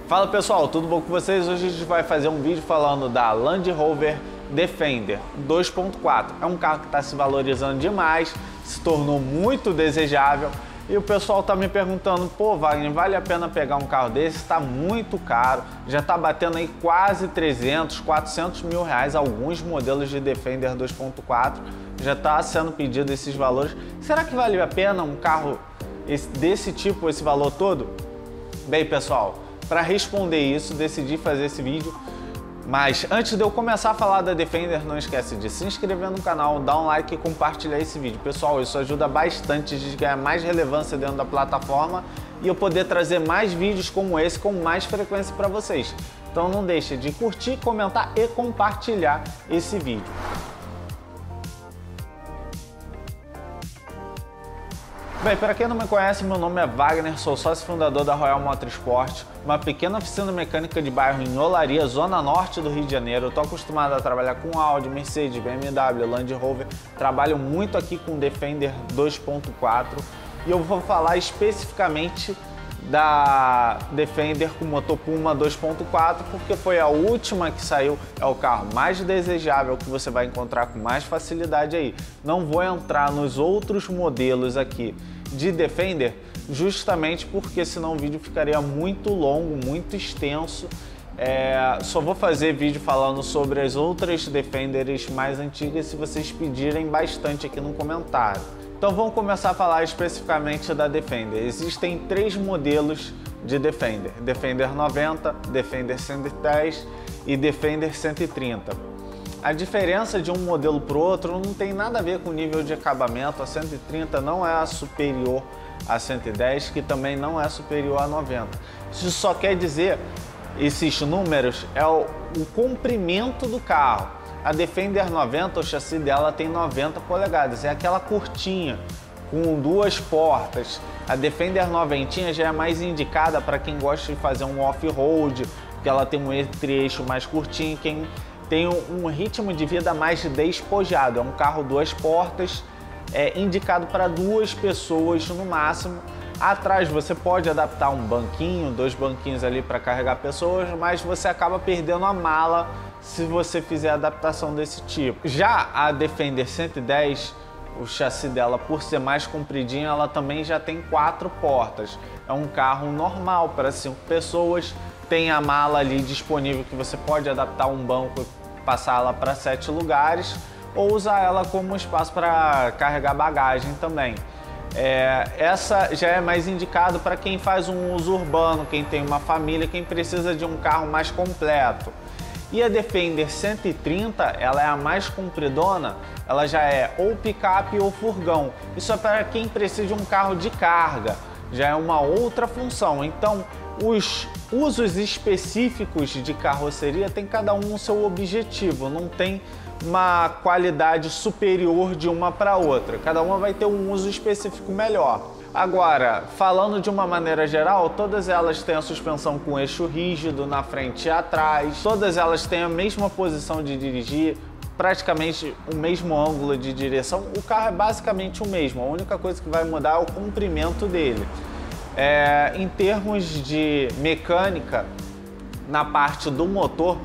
Fala pessoal, tudo bom com vocês? Hoje a gente vai fazer um vídeo falando da Land Rover Defender 2.4. É um carro que está se valorizando demais, se tornou muito desejável e o pessoal está me perguntando, pô Wagner, vale a pena pegar um carro desse? Está muito caro, já está batendo aí quase 300, 400 mil reais alguns modelos de Defender 2.4, já está sendo pedido esses valores. Será que vale a pena um carro desse tipo, esse valor todo? Bem pessoal, para responder isso, decidi fazer esse vídeo. Mas antes de eu começar a falar da Defender, não esquece de se inscrever no canal, dar um like e compartilhar esse vídeo. Pessoal, isso ajuda bastante a gente ganhar mais relevância dentro da plataforma e eu poder trazer mais vídeos como esse com mais frequência para vocês. Então não deixe de curtir, comentar e compartilhar esse vídeo. Bem, para quem não me conhece, meu nome é Wagner, sou sócio fundador da Royal Motorsport, uma pequena oficina mecânica de bairro em Olaria, zona norte do Rio de Janeiro. Eu estou acostumado a trabalhar com Audi, Mercedes, BMW, Land Rover, trabalho muito aqui com Defender 2.4 e eu vou falar especificamente da Defender com motor Puma 2.4 porque foi a última que saiu, é o carro mais desejável que você vai encontrar com mais facilidade aí. Não vou entrar nos outros modelos aqui de Defender justamente porque senão o vídeo ficaria muito longo, muito extenso. Só vou fazer vídeo falando sobre as outras Defenders mais antigas se vocês pedirem bastante aqui no comentário. Então vamos começar a falar especificamente da Defender. Existem três modelos de Defender: Defender 90, Defender 110 e Defender 130. A diferença de um modelo para o outro não tem nada a ver com o nível de acabamento. A 130 não é a superior à 110, que também não é superior à 90. Isso só quer dizer, esses números, é o comprimento do carro. A Defender 90, o chassi dela tem 90 polegadas, é aquela curtinha, com duas portas. A Defender 90 já é mais indicada para quem gosta de fazer um off-road, porque ela tem um entre-eixo mais curtinho, quem tem um ritmo de vida mais despojado. É um carro duas portas, indicado para duas pessoas no máximo. Atrás você pode adaptar um banquinho, dois banquinhos ali para carregar pessoas, mas você acaba perdendo a mala se você fizer a adaptação desse tipo. Já a Defender 110, o chassi dela, por ser mais compridinho, ela também já tem quatro portas. É um carro normal para 5 pessoas, tem a mala ali disponível que você pode adaptar um banco e passar ela para 7 lugares ou usar ela como espaço para carregar bagagem também. Essa já é mais indicado para quem faz um uso urbano, quem tem uma família, quem precisa de um carro mais completo. E a Defender 130, ela é a mais compridona, ela já é ou picape ou furgão. Isso é para quem precisa de um carro de carga, já é uma outra função. Então, os usos específicos de carroceria tem cada um o seu objetivo, não tem uma qualidade superior de uma para outra, cada uma vai ter um uso específico melhor. Agora, falando de uma maneira geral, todas elas têm a suspensão com eixo rígido na frente e atrás, todas elas têm a mesma posição de dirigir, praticamente o mesmo ângulo de direção, o carro é basicamente o mesmo, a única coisa que vai mudar é o comprimento dele. Em termos de mecânica, na parte do motor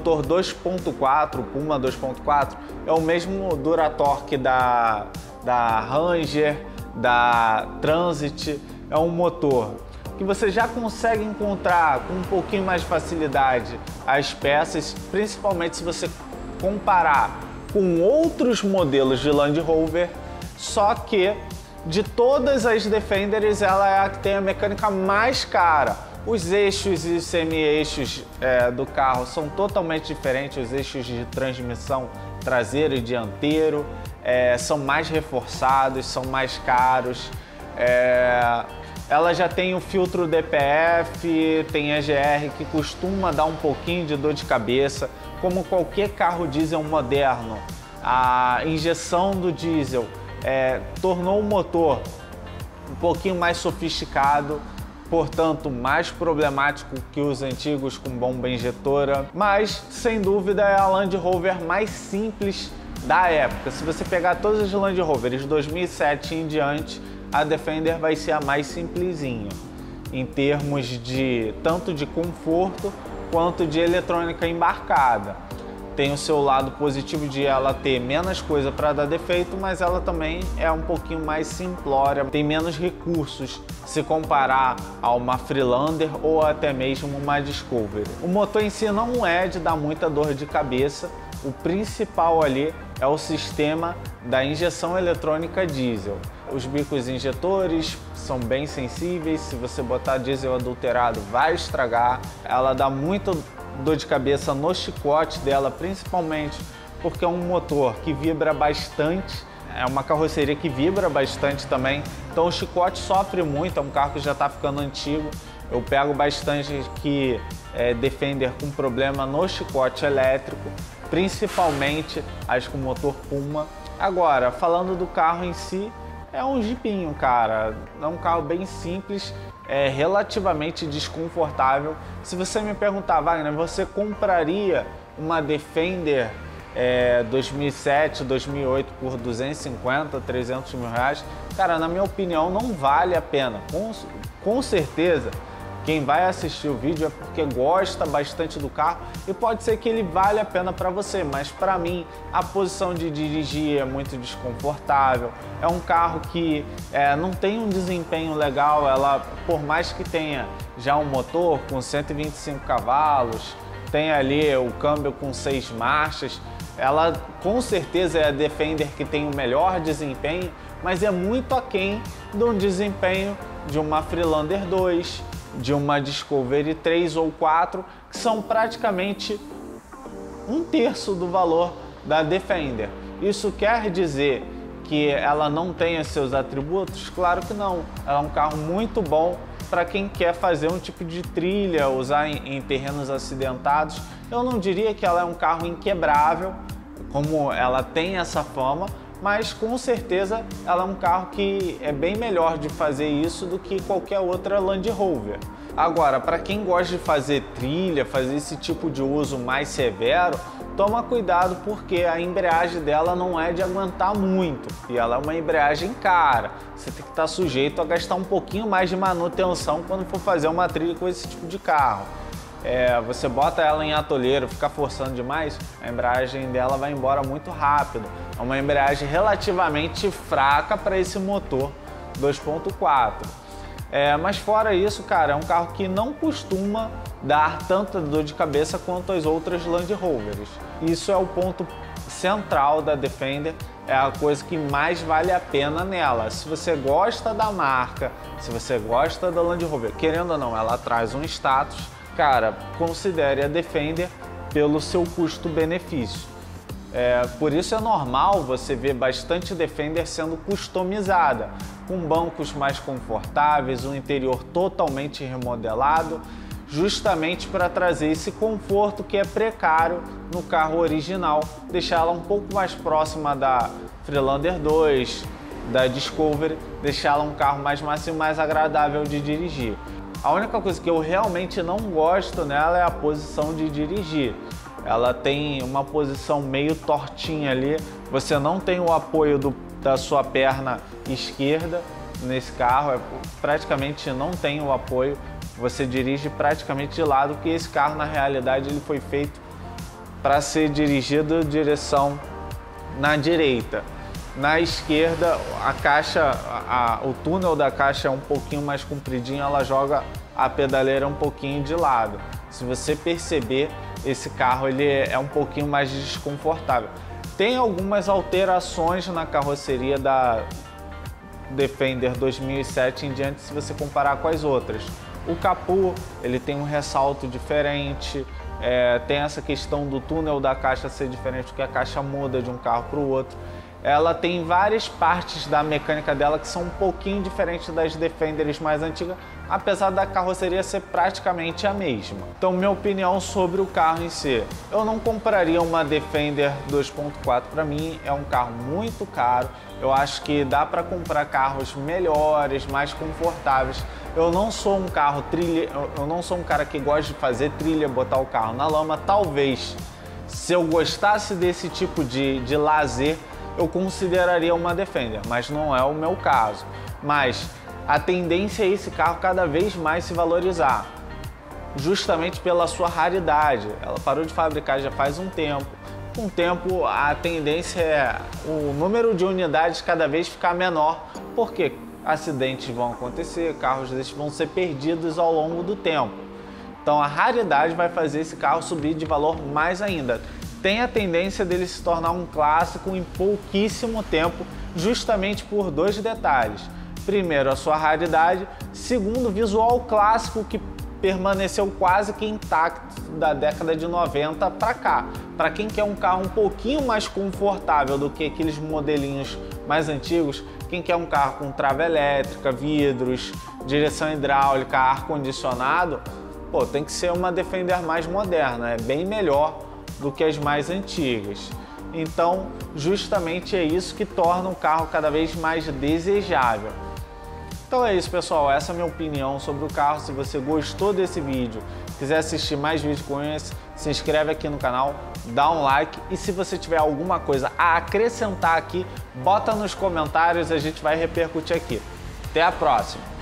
2.4, Puma 2.4, é o mesmo Duratorque da Ranger, da Transit. É um motor que você já consegue encontrar com um pouquinho mais de facilidade as peças, principalmente se você comparar com outros modelos de Land Rover, só que de todas as Defenders ela é a que tem a mecânica mais cara. Os eixos e semi-eixos do carro são totalmente diferentes, os eixos de transmissão traseiro e dianteiro são mais reforçados, são mais caros. Ela já tem o filtro DPF, tem EGR que costuma dar um pouquinho de dor de cabeça, como qualquer carro diesel moderno. A injeção do diesel tornou o motor um pouquinho mais sofisticado, portanto mais problemático que os antigos com bomba injetora, mas sem dúvida é a Land Rover mais simples da época. Se você pegar todas as Land Rovers de 2007 em diante, a Defender vai ser a mais simplesinha. em termos de tanto de conforto quanto de eletrônica embarcada. Tem o seu lado positivo de ela ter menos coisa para dar defeito, mas ela também é um pouquinho mais simplória, tem menos recursos se comparar a uma Freelander ou até mesmo uma Discovery. O motor em si não é de dar muita dor de cabeça, o principal ali é o sistema da injeção eletrônica diesel. Os bicos injetores são bem sensíveis, se você botar diesel adulterado vai estragar. Ela dá muita dor de cabeça no chicote dela, principalmente porque é um motor que vibra bastante, é uma carroceria que vibra bastante também, então o chicote sofre muito, é um carro que já está ficando antigo. Eu pego bastante que Defender com problema no chicote elétrico, principalmente as com motor Puma. Agora, falando do carro em si, é um jipinho, cara, é um carro bem simples, relativamente desconfortável. Se você me perguntar, Wagner, você compraria uma Defender 2007, 2008 por 250, 300 mil reais? Cara, na minha opinião não vale a pena. Com certeza, quem vai assistir o vídeo é porque gosta bastante do carro e pode ser que ele vale a pena para você, mas para mim a posição de dirigir é muito desconfortável. É um carro que não tem um desempenho legal, ela, por mais que tenha já um motor com 125 cavalos, tem ali o câmbio com 6 marchas, ela com certeza é a Defender que tem o melhor desempenho, mas é muito aquém do desempenho de uma Freelander 2, de uma Discovery 3 ou 4, que são praticamente 1/3 do valor da Defender. Isso quer dizer que ela não tenha seus atributos? Claro que não. Ela é um carro muito bom para quem quer fazer um tipo de trilha, usar em terrenos acidentados. Eu não diria que ela é um carro inquebrável, como ela tem essa fama, mas com certeza ela é um carro que é bem melhor de fazer isso do que qualquer outra Land Rover. Agora, para quem gosta de fazer trilha, fazer esse tipo de uso mais severo, toma cuidado porque a embreagem dela não é de aguentar muito e ela é uma embreagem cara. Você tem que estar sujeito a gastar um pouquinho mais de manutenção quando for fazer uma trilha com esse tipo de carro. Você bota ela em atoleiro, fica forçando demais, a embreagem dela vai embora muito rápido. É uma embreagem relativamente fraca para esse motor 2.4. Mas fora isso, cara, é um carro que não costuma dar tanta dor de cabeça quanto as outras Land Rovers. Isso é o ponto central da Defender, é a coisa que mais vale a pena nela. Se você gosta da marca, se você gosta da Land Rover, querendo ou não, ela traz um status. Cara, considere a Defender pelo seu custo-benefício. Por isso é normal você ver bastante Defender sendo customizada, com bancos mais confortáveis, um interior totalmente remodelado, justamente para trazer esse conforto que é precário no carro original, deixar ela um pouco mais próxima da Freelander 2, da Discovery, deixar ela um carro mais macio e mais agradável de dirigir. A única coisa que eu realmente não gosto nela é a posição de dirigir. Ela tem uma posição meio tortinha ali, você não tem o apoio da sua perna esquerda nesse carro, praticamente não tem o apoio, você dirige praticamente de lado, porque esse carro na realidade ele foi feito para ser dirigido direção na direita. Na esquerda, a caixa, o túnel da caixa é um pouquinho mais compridinho, ela joga a pedaleira um pouquinho de lado. Se você perceber, esse carro ele é um pouquinho mais desconfortável. Tem algumas alterações na carroceria da Defender 2007 em diante, se você comparar com as outras. O capô, ele tem um ressalto diferente, tem essa questão do túnel da caixa ser diferente, porque a caixa muda de um carro para o outro. Ela tem várias partes da mecânica dela que são um pouquinho diferentes das Defenders mais antigas, apesar da carroceria ser praticamente a mesma. Então, minha opinião sobre o carro em si, eu não compraria uma Defender 2.4, para mim é um carro muito caro. Eu acho que dá para comprar carros melhores, mais confortáveis. Eu não sou um carro trilha, eu não sou um cara que gosta de fazer trilha, botar o carro na lama. Talvez, se eu gostasse desse tipo de lazer, eu consideraria uma Defender, mas não é o meu caso. Mas a tendência é esse carro cada vez mais se valorizar, justamente pela sua raridade. Ela parou de fabricar já faz um tempo. Com o tempo, a tendência é o número de unidades cada vez ficar menor, porque acidentes vão acontecer, carros desses vão ser perdidos ao longo do tempo. Então a raridade vai fazer esse carro subir de valor mais ainda. Tem a tendência dele se tornar um clássico em pouquíssimo tempo, justamente por dois detalhes. Primeiro, a sua raridade. Segundo, o visual clássico que permaneceu quase que intacto da década de 90 para cá. Para quem quer um carro um pouquinho mais confortável do que aqueles modelinhos mais antigos, quem quer um carro com trava elétrica, vidros, direção hidráulica, ar-condicionado, pô, tem que ser uma Defender mais moderna, é bem melhor do que as mais antigas. Então, justamente é isso que torna o carro cada vez mais desejável. Então é isso, pessoal, essa é a minha opinião sobre o carro. Se você gostou desse vídeo, quiser assistir mais vídeos com esse, se inscreve aqui no canal, dá um like e se você tiver alguma coisa a acrescentar aqui, bota nos comentários e a gente vai repercutir aqui. Até a próxima!